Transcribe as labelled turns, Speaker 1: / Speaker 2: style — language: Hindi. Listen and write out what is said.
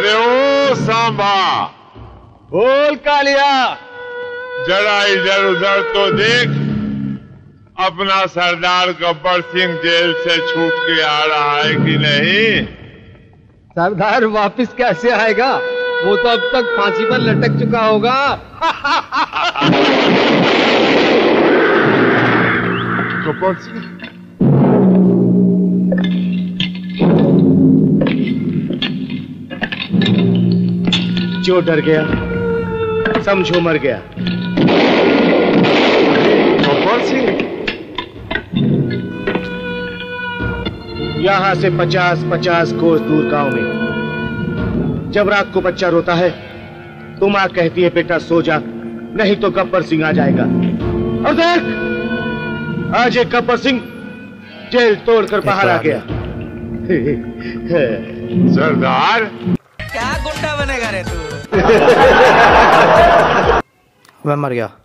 Speaker 1: अरे ओ सांबा,
Speaker 2: बोल कालिया।
Speaker 1: जरा इधर उधर तो देख, अपना सरदार गब्बर सिंह जेल से छूट के आ रहा है कि नहीं?
Speaker 2: सरदार वापिस कैसे आएगा? वो तो अब तक फांसी पर लटक चुका होगा।
Speaker 1: गब्बर सिंह,
Speaker 2: जो डर गया समझो मर गया।
Speaker 1: गब्बर सिंह,
Speaker 2: यहाँ से 50-50 कोस दूर गांव में जब रात को बच्चा रोता है तो माँ कहती है बेटा सो जा, नहीं तो गब्बर सिंह आ जाएगा। और देख, आज एक गब्बर सिंह जेल तोड़कर बाहर आ गया।
Speaker 1: सरदार
Speaker 3: क्या गुंडा बनेगा रे तू?
Speaker 4: मैं मर गया।